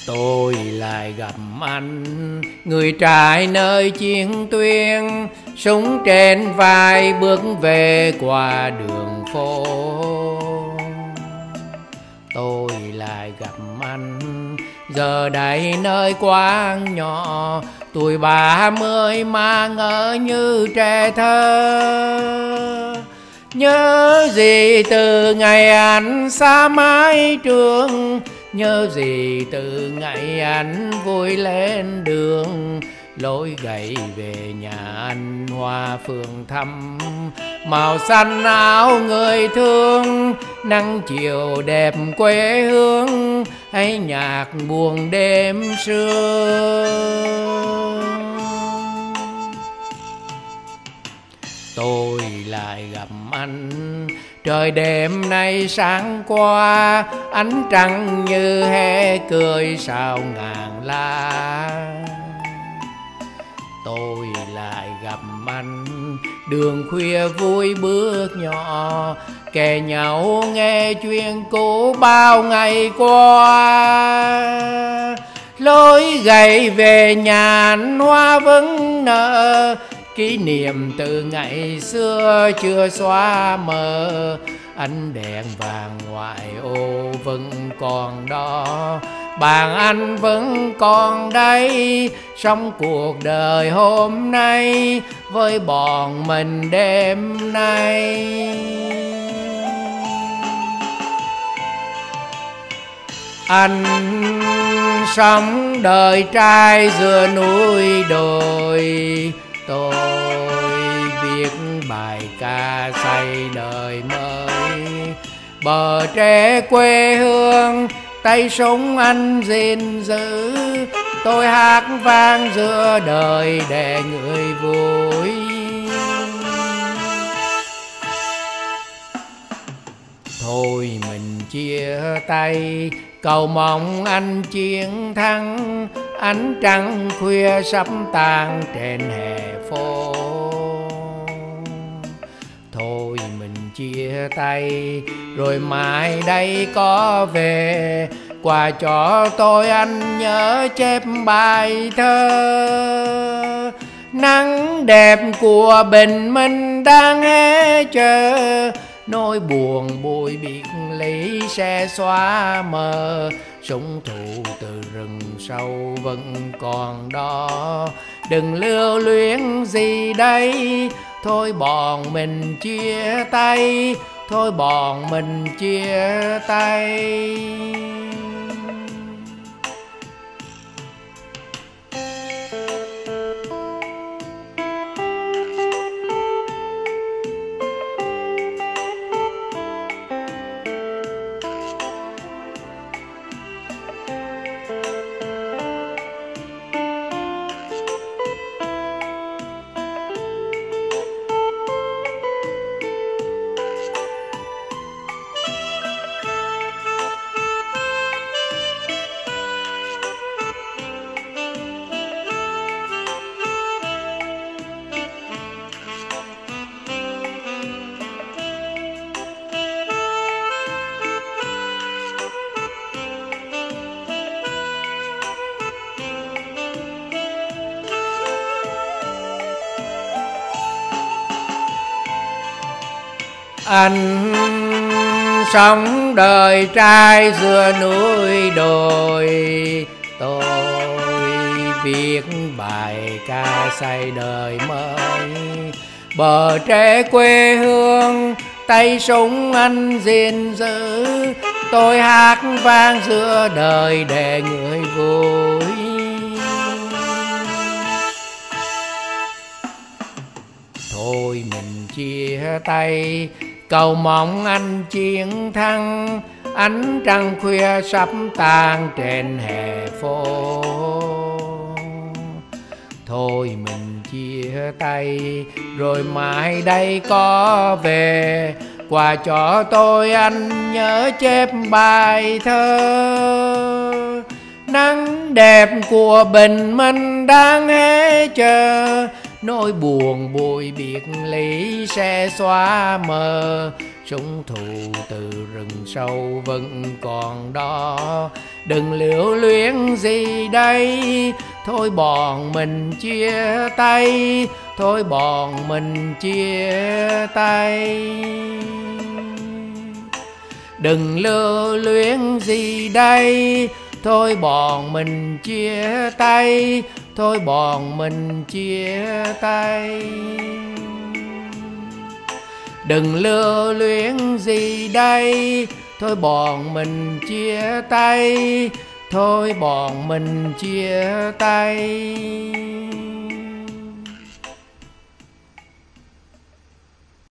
Tôi lại gặp anh, người trai nơi chiến tuyến, súng trên vai bước về qua đường phố. Tôi lại gặp anh, giờ đây nơi quán nhỏ, tuổi 30 mà ngỡ như trẻ thơ. Nhớ gì từ ngày anh xa mái trường, nhớ gì từ ngày anh vui lên đường. Lối gậy về nhà anh hoa phường thăm, màu xanh áo người thương, nắng chiều đẹp quê hương, hay nhạc buồn đêm sương. Tôi lại gặp anh, trời đêm nay sáng qua, ánh trăng như hé cười sao ngàn la. Tôi lại gặp anh, đường khuya vui bước nhỏ, kề nhau nghe chuyện cũ bao ngày qua. Lối gậy về nhà anh hoa vẫn nở, kỷ niệm từ ngày xưa chưa xóa mờ. Ánh đèn vàng ngoại ô vẫn còn đó, bàn anh vẫn còn đây, sống cuộc đời hôm nay với bọn mình đêm nay. Anh sống đời trai giữa núi đồi, tôi viết bài ca xây đời mới. Bờ tre quê hương, tay súng anh gìn giữ, tôi hát vang giữa đời để người vui. Thôi mình chia tay, cầu mong anh chiến thắng. Ánh trăng khuya sắp tàn trên hè phố. Thôi mình chia tay, rồi mai đây có về, quà cho tôi anh nhớ chép bài thơ. Nắng đẹp của bình minh đang hé chờ, nỗi buồn bụi biệt ly sẽ xóa mờ. Súng thủ từ rừng sâu vẫn còn đó, đừng lưu luyến gì đây. Thôi bọn mình chia tay, thôi bọn mình chia tay. Anh sống đời trai giữa núi đồi, tôi viết bài ca xây đời mới. Bờ tre quê hương, tay súng anh gìn giữ, tôi hát vang giữa đời để người vui. Thôi mình chia tay, cầu mong anh chiến thắng. Ánh trăng khuya sắp tàn trên hè phố. Thôi mình chia tay, rồi mai đây có về, quà cho tôi anh nhớ chép bài thơ. Nắng đẹp của bình minh đang hé chờ, nỗi buồn bụi biệt ly sẽ xóa mờ. súng thù từ rừng sâu vẫn còn đó. Đừng lưu luyến gì đây, thôi bọn mình chia tay, thôi bọn mình chia tay. Đừng lưu luyến gì đây, thôi bọn mình chia tay, thôi bọn mình chia tay. Đừng lưu luyến gì đây, thôi bọn mình chia tay, thôi bọn mình chia tay.